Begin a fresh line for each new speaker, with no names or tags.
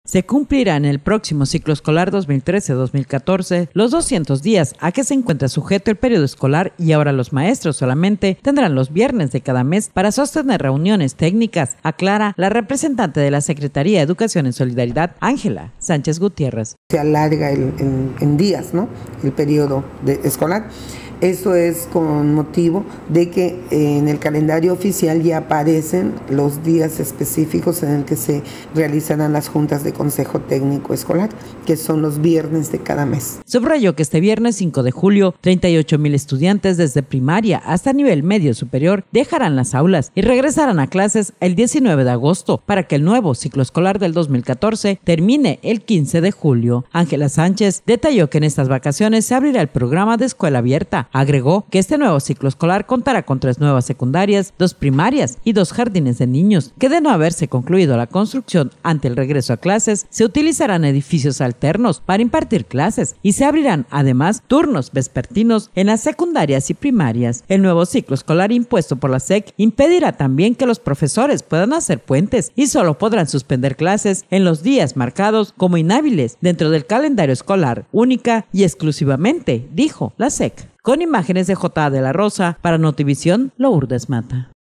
Se cumplirá en el próximo ciclo escolar 2013-2014 los 200 días a que se encuentra sujeto el periodo escolar y ahora los maestros solamente tendrán los viernes de cada mes para sostener reuniones técnicas, aclara la representante de la Secretaría de Educación en Solidaridad, Ángela Sánchez Gutiérrez.
Se alarga en días, ¿no?, el periodo escolar. Eso es con motivo de que en el calendario oficial ya aparecen los días específicos en el que se realizarán las juntas de Consejo Técnico Escolar, que son los viernes de cada mes.
Subrayó que este viernes 5 de julio, 38,000 estudiantes desde primaria hasta nivel medio superior dejarán las aulas y regresarán a clases el 19 de agosto para que el nuevo ciclo escolar del 2014 termine el 15 de julio. Ángela Sánchez detalló que en estas vacaciones se abrirá el programa de escuela abierta. Agregó que este nuevo ciclo escolar contará con 3 nuevas secundarias, 2 primarias y 2 jardines de niños, que de no haberse concluido la construcción ante el regreso a clases, se utilizarán edificios alternos para impartir clases y se abrirán además turnos vespertinos en las secundarias y primarias. El nuevo ciclo escolar impuesto por la SEC impedirá también que los profesores puedan hacer puentes y solo podrán suspender clases en los días marcados como inhábiles dentro del calendario escolar, única y exclusivamente, dijo la SEC. Con imágenes de J. de la Rosa, para Notivisión, Lourdes Mata.